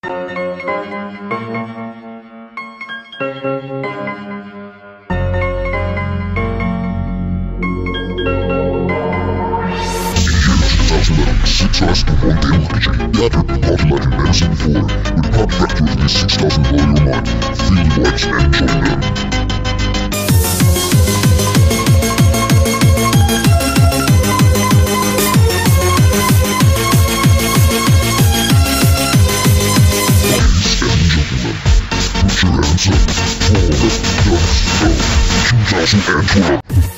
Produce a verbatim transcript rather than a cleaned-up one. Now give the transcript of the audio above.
Six us to one game with D J Patrick, the party legend M C four, with a pop vector of this six thousand blow your mind. Feel the vibes and join them. Ladies and gentlemen, put your hands up for the two thousand twelve.